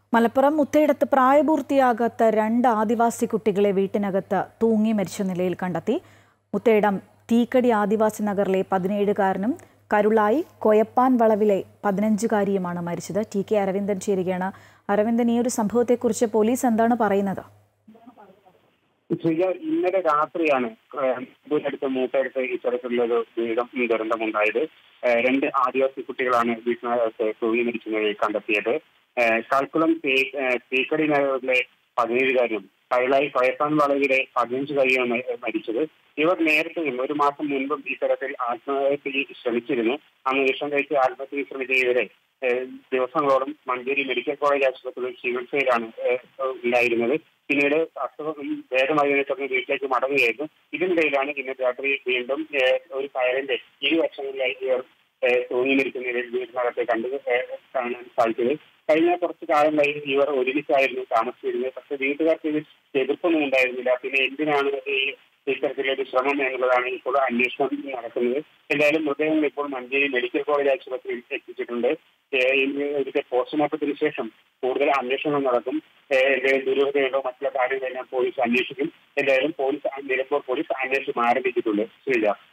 മലപ്പുറം മുത്തയിടത്ത് പ്രായപൂർത്തിയാകാത്ത 2 ആദിവാസി കുട്ടികളെ വീട്ടിനകത്ത് തൂങ്ങി മരിച്ച നിലയിൽ കണ്ടെത്തി. മുത്തയിടം തീക്കടി ആദിവാസി നഗറിലെ 17കാരനും കരുളായി കൊയപ്പാൻ വളവിലെ 15കാരിയുമാണ് മരിച്ചത്. ടി.കെ. അരവിന്ദൻ ചേരുകയാണ്. അരവിന്ദൻ, ഈ ഒരു സംഭവത്തെക്കുറിച്ച് പോലീസ് എന്താണ് പറയുന്നത്? ഇന്നലെ രാത്രിയാണ് മൂത്തടുത്ത് ഇത്തരത്തിലുള്ളൊരു ദുരന്തമുണ്ടായത്. 2 ആദിവാസി കുട്ടികളാണ് വീട്ടിനകത്ത് തൂങ്ങി മരിച്ച നിലയിൽ കണ്ടെത്തിയത്. കൽക്കുളം തീക്കടി നഗറിലെ 17കാരനും കൈലായി കൊയപ്പാൻ വളവിലെ 15കാരിയാണ് മരിച്ചത്. ഇവർ നേരത്തെയും 1 മാസം മുൻപും ഇത്തരത്തിൽ ആത്മഹത്യക്ക് ശ്രമിച്ചിരുന്നു. അന്ന് വിഷം കഴിച്ച് ആത്മഹത്യക്ക് ശ്രമിച്ച ഇവരെ ദിവസങ്ങളോളം മഞ്ചേരി മെഡിക്കൽ കോളേജ് ആശുപത്രിയിൽ ചികിത്സയിലാണ് ഉണ്ടായിരുന്നത്. പിന്നീട് അസുഖം ഭേദമായതിനെ തുടർന്ന് വീട്ടിലേക്ക് മടങ്ങുകയായിരുന്നു. ഇതിനിടയിലാണ് ഇന്ന് രാത്രി വീണ്ടും ഒരു ഫയറിന്റെ 2 വർഷങ്ങളിലായി ഇവർ തൂങ്ങി മരിക്കുന്നതിൽ വീടിനകത്ത് കാണാൻ സാധിച്ചത്. കഴിഞ്ഞ കുറച്ചു കാലമായി ഇവർ ഒരുമിച്ചായിരുന്നു താമസിച്ചിരുന്നത്. പക്ഷെ വീട്ടുകാർക്ക് ഇത് എതിർപ്പൊന്നും ഉണ്ടായിരുന്നില്ല. പിന്നെ എന്തിനാണ് ഇത്തരത്തിലൊരു ശ്രമം എന്നുള്ളതാണ് ഇപ്പോൾ അന്വേഷണം നടക്കുന്നത്. എന്തായാലും മൃതദേഹങ്ങൾ ഇപ്പോൾ മഞ്ചേരി മെഡിക്കൽ കോളേജ് ആശുപത്രിയിൽ എത്തിച്ചിട്ടുണ്ട്. ഇതിന്റെ പോസ്റ്റ്മോർട്ടത്തിന് ശേഷം കൂടുതൽ അന്വേഷണം നടക്കും. എന്തെങ്കിലും ദുരൂഹതയുണ്ടോ മറ്റുള്ള കാര്യങ്ങളെല്ലാം പോലീസ് അന്വേഷിക്കും. എന്തായാലും നിലമ്പൂർ പോലീസ് അന്വേഷണം ആരംഭിച്ചിട്ടുണ്ട്. ശ്രീജ.